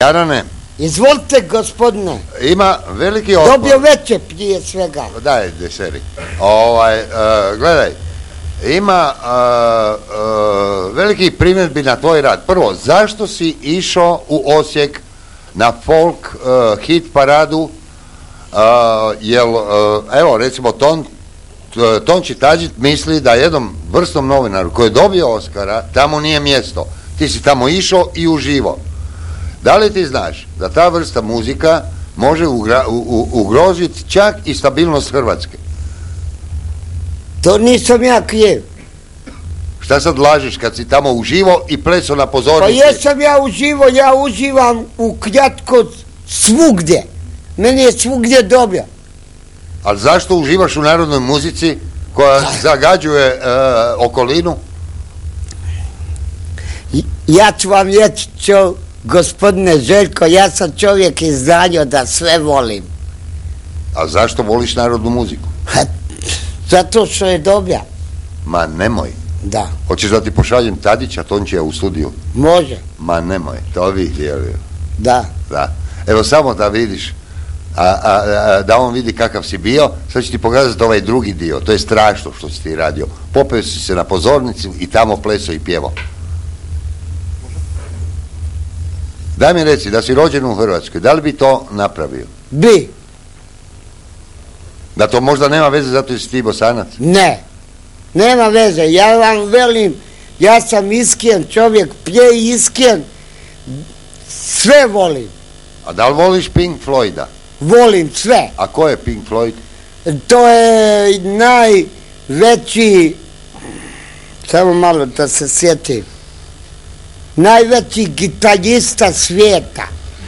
Jarane, Izvolite, gospodine. ima veliki otpor. Dobio veće prije svega. Daj, deseri. Gledaj, ima veliki primjedbi na tvoj rad. Prvo, zašto si išao u Osijek na folk hit paradu? Evo, recimo, Tonči Tadžić misli da jednom vrsnom novinaru koji je dobio Oskara, tamo nije mjesto. Ti si tamo išao i uživao. Da li ti znaš da ta vrsta muzika može ugroziti čak i stabilnost Hrvatske? To nisam ja kriv. Šta sad lažiš kad si tamo uživo i plesao na pozornici? Pa jesam ja uživo, ja uživam ukratko svugdje. Meni je svugdje dobro. Ali zašto uživaš u narodnoj muzici koja zagađuje okolinu? Ja ću vam reći, gospodine Željko, ja sam čovjek izdanje da sve volim. A zašto voliš narodnu muziku? Zato što je dobra. Ma nemoj. Da. Hoćeš da ti pošaljem Tadića, Tončija u studiju? Može. Ma nemoj, to bi htjeli. Da. Evo samo da vidiš, da on vidi kakav si bio, sad ću ti pokazati ovaj drugi dio, to je strašno što si ti radio. Popeo si se na pozornicu i tamo plesao i pjevao. Daj mi reci, da si rođen u Hrvatskoj, da li bi to napravio? Bi. Da to možda nema veze zato si ti Bosanac? Ne. Nema veze. Ja vam velim, ja sam iskren čovjek, iskren, sve volim. A da li voliš Pink Floyda? Volim sve. A ko je Pink Floyd? To je najveći, samo malo da se sjetim, najveći gitarista svijeta.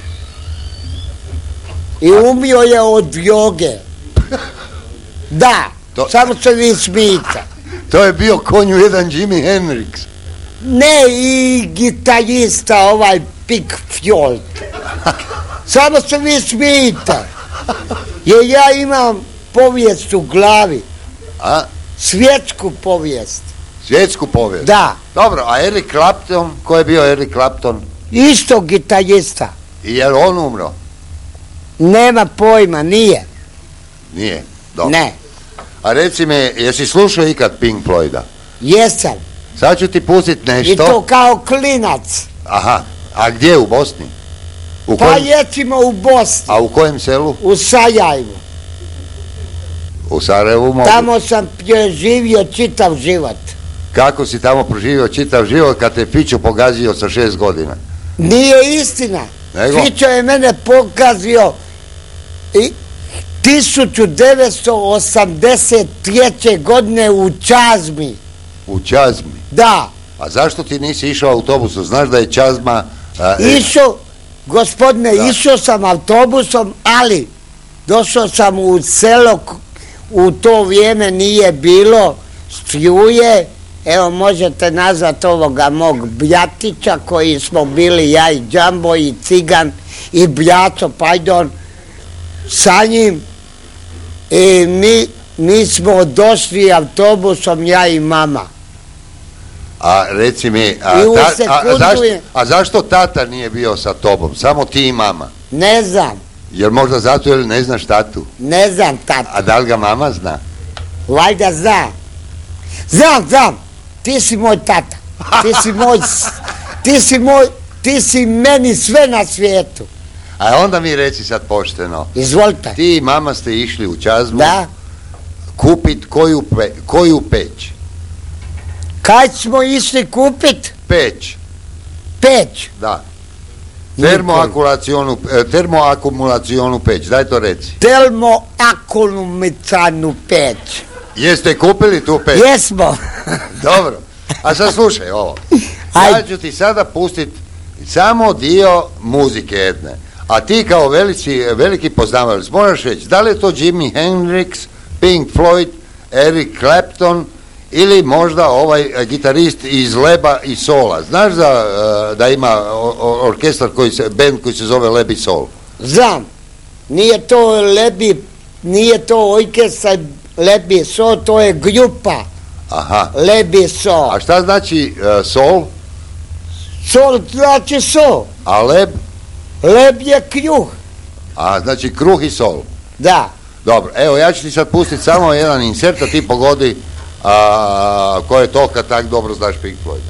I umio je od joge. Da, samo se vi smijete. To je bio konju jedan Jimi Hendrix. Ne, i gitarista ovaj Pink Floyd. Samo se vi smijete. Jer ja imam povijest u glavi. A? Svjetsku povijest. Svjetsku povijest? Da. Dobro, a Eric Clapton, ko je bio Eric Clapton? Isto gitarista. I je li on umro? Nema pojma, nije. Nije? Dobro. Ne. A reci mi, jesi slušao ikad Pink Floyda? Jesam. Sad ću ti pustit nešto. I to kao klinac. Aha, a gdje u Bosni? Recimo u Bosni. A u kojem selu? U Sarajevu. U Sarajevu mogu. Tamo sam živio čitav život. Kako si tamo proživio čitav život kad te Fićo pogazio sa 6 godina? Nije istina. Nego? Fićo je mene pogazio 1983. godine u Čazmi. U Čazmi? Da. A zašto ti nisi išao autobusom? Znaš da je Čazma... Išao, gospodine, išao sam autobusom, ali došao sam u selo, u to vrijeme nije bilo struje. Evo, možete nazvati ovoga mog bljatića koji smo bili, ja i Džambo i Cigan i Bljaco, pardon, sa njim. I mi smo došli autobusom, ja i mama. A reci mi, a zašto tata nije bio sa tobom? Samo ti i mama? Ne znam. Jer možda zato jer ne znaš tatu? Ne znam tatu. A da li ga mama zna? Valjda zna. Znam. Ti si moj tata. Ti si meni sve na svijetu. A onda mi reci sad pošteno. Izvolite. Ti i mama ste išli u Čazmu. Da. Kupit koju peć? Kaj smo išli kupit? Peć. Peć? Da. Termoakumulacionu peć, daj to reci. Termoakumulacionu peć. Jeste kupili tu peć? Jesmo. Dobro. A sad slušaj ovo. Ja ću ti sada pustiti samo dio muzike jedne. A ti kao veliki poznavalac moraš reći da li je to Jimi Hendrix, Pink Floyd, Eric Clapton ili možda ovaj gitarist iz Leba i Sola. Znaš da ima orkestar band koji se zove Leb i Sol? Znam. Nije to orkestar Leb i Sol, to je grupa. Aha. Leb i Sol. A šta znači Sol? Sol znači Sol. A Leb? Leb je kruh. A znači kruh i sol. Da. Dobro, evo ja ću ti sad pustiti samo jedan insert, a ti pogodi ko je to kad tak dobro znaš Pink Floyd.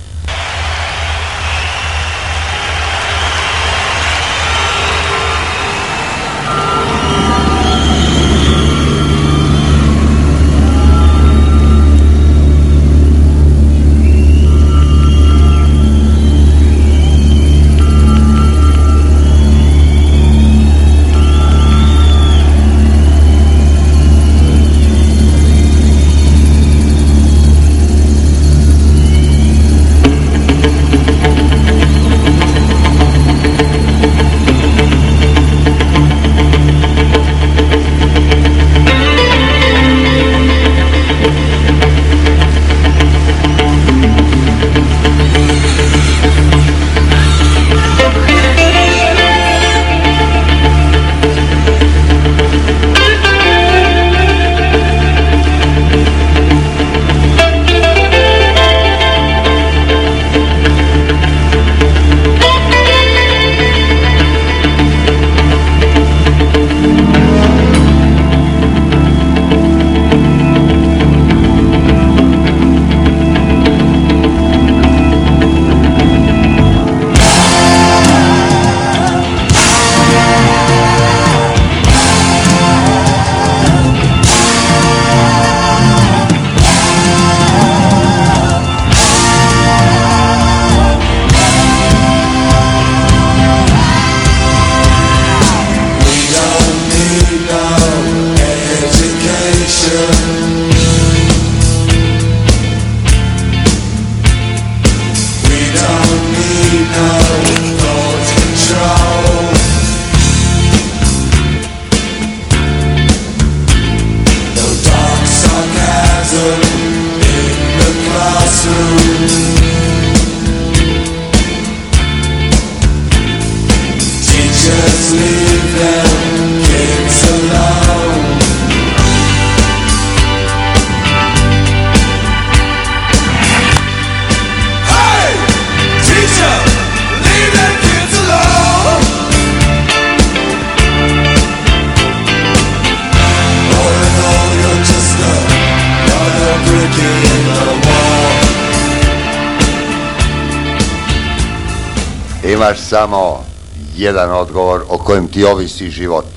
Imaš samo jedan odgovor o kojem ti ovisi život.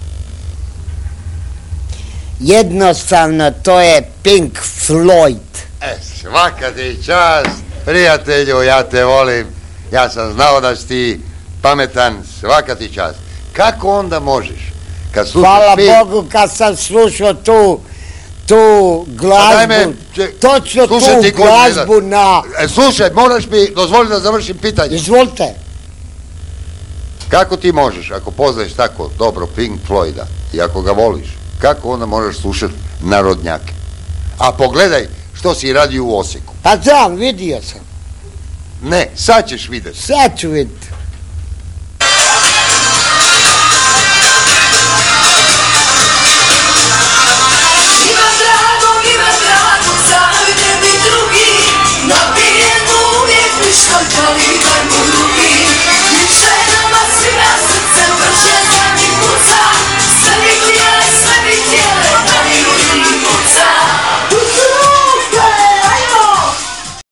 Jednostavno, to je Pink Floyd. Svaka ti čast, prijatelju, ja te volim. Ja sam znao da si ti pametan, svaka ti čast. Kako onda možeš? Kad hvala Bogu, kad sam slušao tu glazbu, točno tu glazbu na... Slušaj, moraš mi dozvoliti da završim pitanje. Izvolite. Kako ti možeš, ako poznaješ tako dobro Pink Floyda i ako ga voliš, kako onda možeš slušati narodnjake? A pogledaj što si radio u Osijeku. Pa znam, vidio sam. Ne, sad ćeš vidjeti. Sad ću vidjeti.